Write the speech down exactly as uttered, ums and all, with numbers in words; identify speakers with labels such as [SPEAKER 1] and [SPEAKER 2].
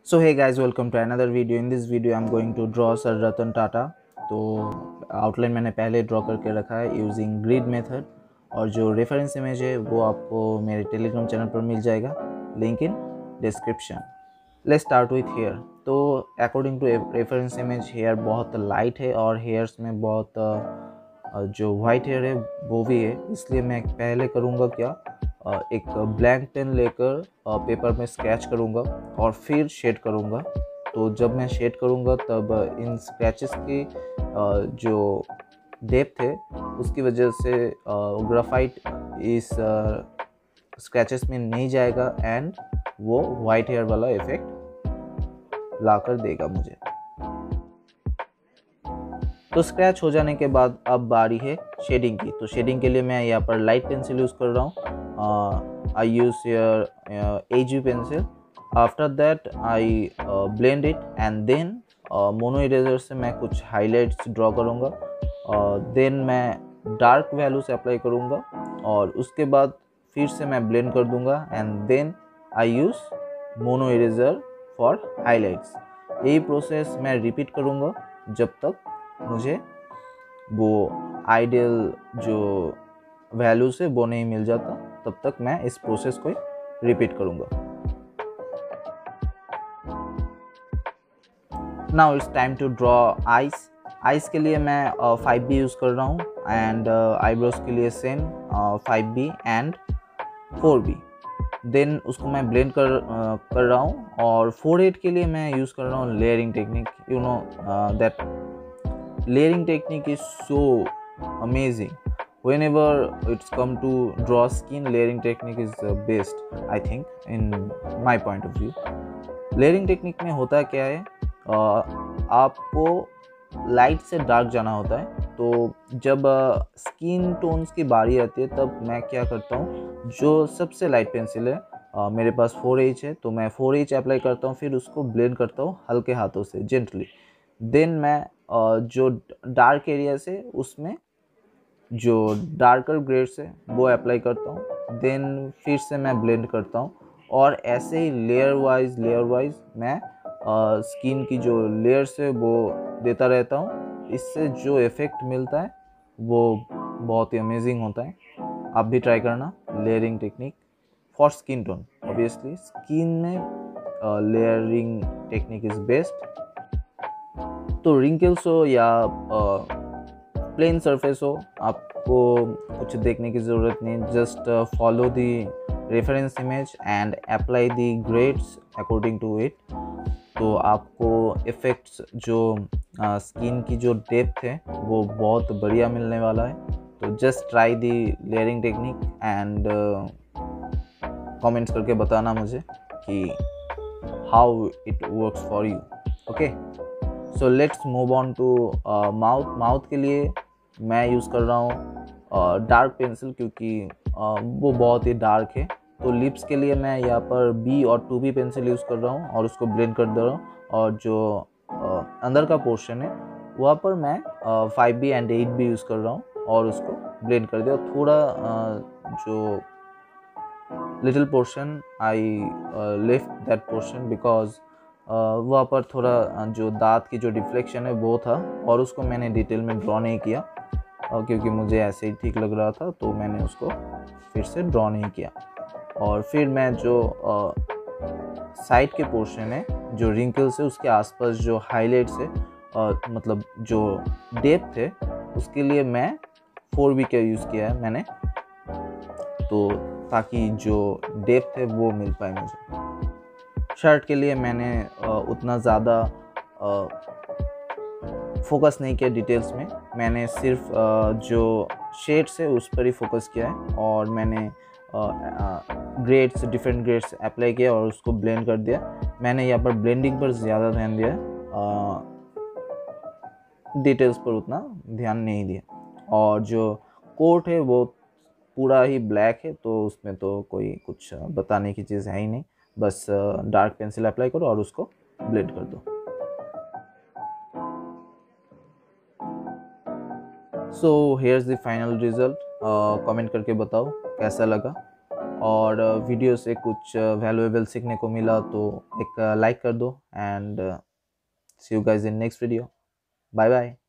[SPEAKER 1] So hey guys, welcome to another video. In this video I'm going to draw Sir Ratan Tata. तो outline मैंने पहले draw करके रखा है using grid method, और जो रेफरेंस इमेज है वो आपको मेरे टेलीग्राम चैनल पर मिल जाएगा, link in description. Let's start with hair. तो according to reference image hair बहुत लाइट है और हेयर्स में बहुत अ, जो वाइट हेयर है वो भी है, इसलिए मैं पहले करूँगा क्या, एक ब्लैंक पेन लेकर पेपर में स्केच करूँगा और फिर शेड करूँगा। तो जब मैं शेड करूँगा तब इन स्क्रैचेस की जो डेप्थ है उसकी वजह से ग्राफाइट इस स्क्रैचेस में नहीं जाएगा एंड वो वाइट हेयर वाला इफेक्ट ला कर देगा मुझे। तो स्क्रैच हो जाने के बाद अब बारी है शेडिंग की। तो शेडिंग के लिए मैं यहाँ पर लाइट पेंसिल यूज़ कर रहा हूँ। I use your H B pencil. After that I blend it and then mono eraser से मैं कुछ हाइलाइट्स ड्रॉ करूँगा। देन uh, मैं डार्क वैल्यू से अप्लाई करूँगा और उसके बाद फिर से मैं ब्लेंड कर दूँगा and then I use mono eraser for highlights. यही प्रोसेस मैं रिपीट करूँगा जब तक मुझे वो आइडियल जो वैल्यू से वो नहीं मिल जाता, तब तक मैं इस प्रोसेस को रिपीट करूँगा। Now it's time to draw eyes. Eyes के लिए मैं फाइव बी यूज़ कर रहा हूँ एंड आईब्रोज के लिए same five B and four B. Then उसको मैं ब्लेंड कर uh, कर रहा हूँ। और फोर एट के लिए मैं यूज़ कर रहा हूँ layering technique. You know that layering technique is so amazing. Whenever it's come to draw skin, layering technique is the best, I think, in my point of view. layering technique में होता क्या है, आ, आपको light से dark जाना होता है। तो जब स्किन टोन्स की बारी आती है तब मैं क्या करता हूँ, जो सबसे लाइट पेंसिल है, आ, मेरे पास फोर एच है, तो मैं फोर एच अप्लाई करता हूँ, फिर उसको ब्लेंड करता हूँ हल्के हाथों से जेंटली। देन मैं जो डार्क एरिया से उसमें जो डार्कर ग्रेड्स है वो अप्लाई करता हूँ। देन फिर से मैं ब्लेंड करता हूँ और ऐसे ही लेयर वाइज लेयर वाइज मैं स्किन की जो लेयर्स है वो देता रहता हूँ। इससे जो इफ़ेक्ट मिलता है वो बहुत ही अमेजिंग होता है। आप भी ट्राई करना layering technique for skin tone. Obviously skin में लेयरिंग टेक्निक इज़ बेस्ट। तो रिंकल्स हो या प्लेन सरफेस हो, आपको कुछ देखने की ज़रूरत नहीं। Just follow the reference image and apply the grades according to it. तो आपको इफ़ेक्ट्स जो स्किन uh, की जो डेप्थ है वो बहुत बढ़िया मिलने वाला है। तो just try the layering technique and comments करके बताना मुझे कि how it works for you. Okay, so let's move on to mouth. Mouth के लिए मैं यूज़ कर रहा हूँ डार्क पेंसिल, क्योंकि uh, वो बहुत ही डार्क है। तो लिप्स के लिए मैं यहाँ पर बी और टू बी पेंसिल यूज़ कर रहा हूँ और उसको ब्लेंड कर दे रहा हूँ। और जो uh, अंदर का पोर्शन है वहाँ पर मैं five B and eight B use कर रहा हूँ और उसको ब्लेंड कर दिया। थोड़ा uh, जो little portion I lift that portion because वहाँ पर थोड़ा जो दांत की जो डिफ्लेक्शन है वो था और उसको मैंने डिटेल में ड्रॉ नहीं किया, uh, क्योंकि मुझे ऐसे ही ठीक लग रहा था, तो मैंने उसको फिर से ड्रॉ नहीं किया। और फिर मैं जो साइड uh, के पोर्शन है, जो रिंकल्स है, उसके आसपास जो हाईलाइट्स है, uh, मतलब जो डेप्थ है, उसके लिए मैं फोर बी का यूज़ किया है मैंने, तो ताकि जो डेप्थ है वो मिल पाए मुझे। शर्ट के लिए मैंने उतना ज़्यादा फोकस नहीं किया डिटेल्स में। मैंने सिर्फ जो शेड्स है उस पर ही फोकस किया है और मैंने ग्रेड्स डिफरेंट ग्रेड्स अप्लाई किया और उसको ब्लेंड कर दिया। मैंने यहाँ पर ब्लेंडिंग पर ज़्यादा ध्यान दिया, डिटेल्स पर उतना ध्यान नहीं दिया। और जो कोट है वो पूरा ही ब्लैक है, तो उसमें तो कोई कुछ बताने की चीज़ है ही नहीं। बस डार्क पेंसिल अप्लाई करो और उसको ब्लेंड कर दो। So here's the final result. Comment करके बताओ कैसा लगा। और वीडियो से कुछ वैल्यूएबल सीखने को मिला तो एक लाइक कर दो, and see you guys in next video. Bye bye.